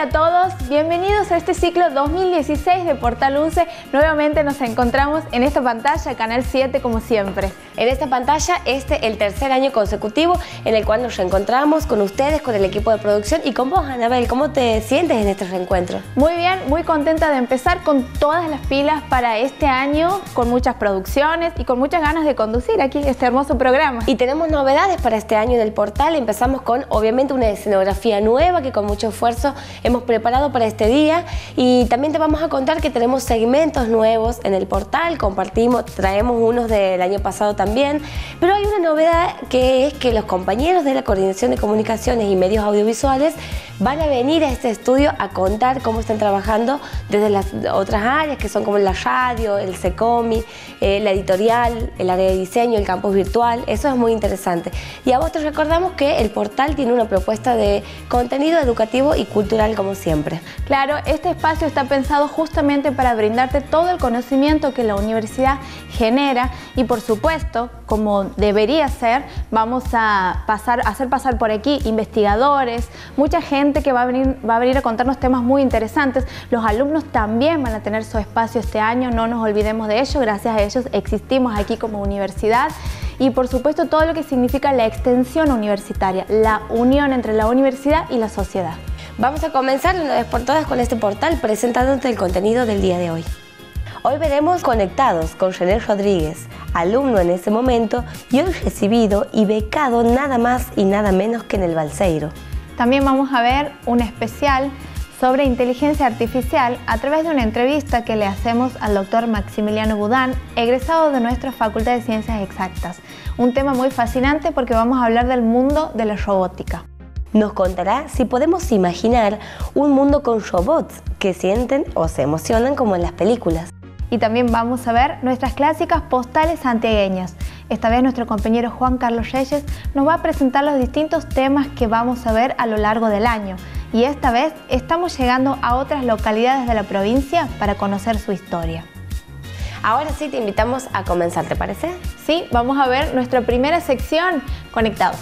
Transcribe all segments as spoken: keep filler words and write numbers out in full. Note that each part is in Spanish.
Hola a todos, bienvenidos a este ciclo dos mil dieciséis de Portal UNCE. Nuevamente nos encontramos en esta pantalla, Canal siete como siempre. En esta pantalla, este el tercer año consecutivo en el cual nos reencontramos con ustedes, con el equipo de producción y con vos, Anabel. ¿Cómo te sientes en este reencuentro? Muy bien, muy contenta de empezar con todas las pilas para este año, con muchas producciones y con muchas ganas de conducir aquí este hermoso programa. Y tenemos novedades para este año en el portal. Empezamos con, obviamente, una escenografía nueva que con mucho esfuerzo hemos preparado para este día, y también te vamos a contar que tenemos segmentos nuevos en el portal. Compartimos, traemos unos del año pasado también, pero hay una novedad, que es que los compañeros de la Coordinación de Comunicaciones y Medios Audiovisuales van a venir a este estudio a contar cómo están trabajando desde las otras áreas, que son como la radio, el SECOMI, eh, la editorial, el área de diseño, el campus virtual. Eso es muy interesante. Y a vos te recordamos que el portal tiene una propuesta de contenido educativo y cultural, como siempre. Claro, este espacio está pensado justamente para brindarte todo el conocimiento que la universidad genera, y por supuesto, como debería ser, vamos a pasar a hacer pasar por aquí investigadores, mucha gente que va a venir, va a venir a contarnos temas muy interesantes. Los alumnos también van a tener su espacio este año, no nos olvidemos de ello. Gracias a ellos existimos aquí como universidad. Y por supuesto todo lo que significa la extensión universitaria, la unión entre la universidad y la sociedad. Vamos a comenzar de una vez por todas con este portal presentándote el contenido del día de hoy. Hoy veremos Conectados con René Rodríguez, alumno en ese momento y hoy recibido y becado nada más y nada menos que en el Balseiro. También vamos a ver un especial sobre inteligencia artificial a través de una entrevista que le hacemos al doctor Maximiliano Budán, egresado de nuestra Facultad de Ciencias Exactas. Un tema muy fascinante porque vamos a hablar del mundo de la robótica. Nos contará si podemos imaginar un mundo con robots que sienten o se emocionan como en las películas. Y también vamos a ver nuestras clásicas postales santiagueñas. Esta vez nuestro compañero Juan Carlos Reyes nos va a presentar los distintos temas que vamos a ver a lo largo del año. Y esta vez estamos llegando a otras localidades de la provincia para conocer su historia. Ahora sí te invitamos a comenzar, ¿te parece? Sí, vamos a ver nuestra primera sección, Conectados.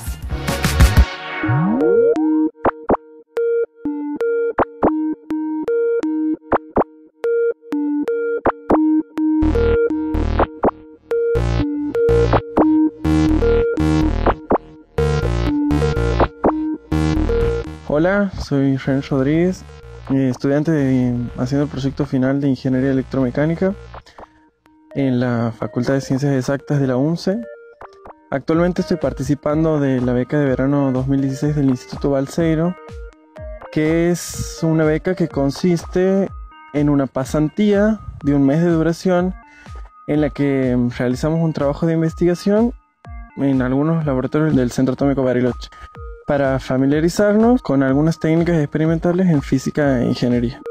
Hola, soy René Rodríguez, estudiante de, haciendo el proyecto final de Ingeniería Electromecánica en la Facultad de Ciencias Exactas de la UNCE. Actualmente estoy participando de la beca de verano dos mil dieciséis del Instituto Balseiro, que es una beca que consiste en una pasantía de un mes de duración en la que realizamos un trabajo de investigación en algunos laboratorios del Centro Atómico Bariloche, para familiarizarnos con algunas técnicas experimentales en física e ingeniería.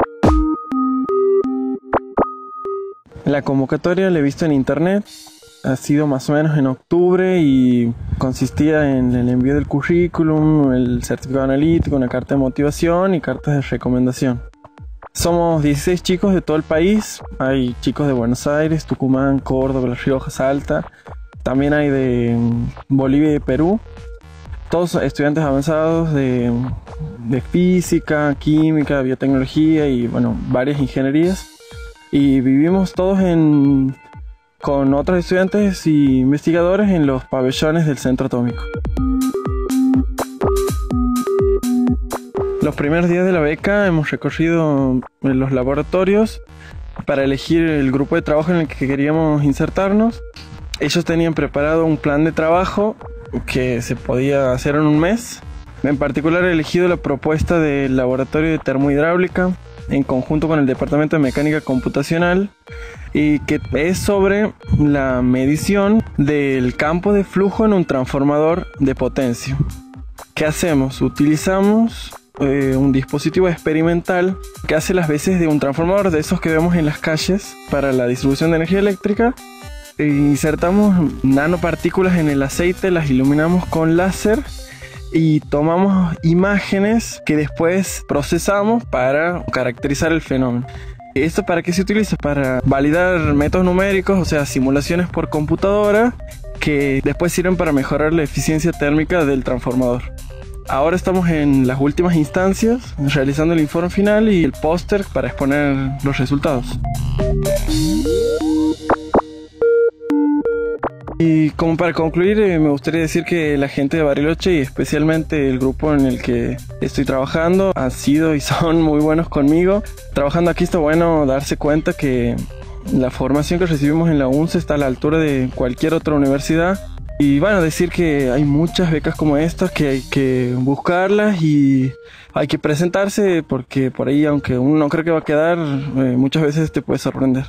La convocatoria la he visto en internet, ha sido más o menos en octubre y consistía en el envío del currículum, el certificado analítico, una carta de motivación y cartas de recomendación. Somos dieciséis chicos de todo el país, hay chicos de Buenos Aires, Tucumán, Córdoba, La Rioja, Salta, también hay de Bolivia y de Perú. Todos estudiantes avanzados de, de física, química, biotecnología y bueno, varias ingenierías. Y vivimos todos en, con otros estudiantes y investigadores en los pabellones del Centro Atómico. Los primeros días de la beca hemos recorrido los laboratorios para elegir el grupo de trabajo en el que queríamos insertarnos. Ellos tenían preparado un plan de trabajo que se podía hacer en un mes. En particular he elegido la propuesta del laboratorio de termohidráulica en conjunto con el departamento de mecánica computacional, y que es sobre la medición del campo de flujo en un transformador de potencia. ¿Qué hacemos? Utilizamos eh, un dispositivo experimental que hace las veces de un transformador de esos que vemos en las calles para la distribución de energía eléctrica. Insertamos nanopartículas en el aceite, las iluminamos con láser y tomamos imágenes que después procesamos para caracterizar el fenómeno. ¿Esto para qué se utiliza? Para validar métodos numéricos, o sea, simulaciones por computadora, que después sirven para mejorar la eficiencia térmica del transformador. Ahora estamos en las últimas instancias, realizando el informe final y el póster para exponer los resultados. Y como para concluir, eh, me gustaría decir que la gente de Bariloche y especialmente el grupo en el que estoy trabajando han sido y son muy buenos conmigo. Trabajando aquí está bueno darse cuenta que la formación que recibimos en la UNCE está a la altura de cualquier otra universidad. Y bueno, decir que hay muchas becas como estas, que hay que buscarlas y hay que presentarse porque por ahí, aunque uno no cree que va a quedar, eh, muchas veces te puede sorprender.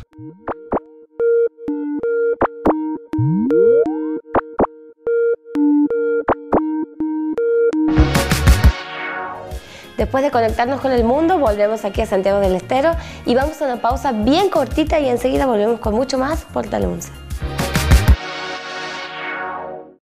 Después de conectarnos con el mundo, volvemos aquí a Santiago del Estero y vamos a una pausa bien cortita y enseguida volvemos con mucho más Portal UNCE.